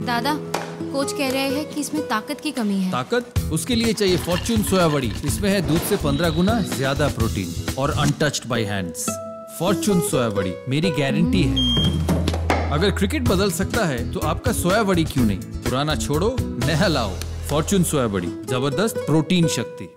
दादा, कोच कह रहे हैं कि इसमें ताकत की कमी है। ताकत? उसके लिए चाहिए फॉर्च्यून सोया बड़ी। इसमें है दूध से 15 गुना ज्यादा प्रोटीन और untouched by hands. Fortune soya बड़ी मेरी गारंटी है। अगर क्रिकेट बदल सकता है तो आपका सोया बड़ी क्यों नहीं? पुराना छोड़ो, नया लाओ। फॉर्च्यून सोया बड़ी, जबरदस्त प्रोटीन शक्ति।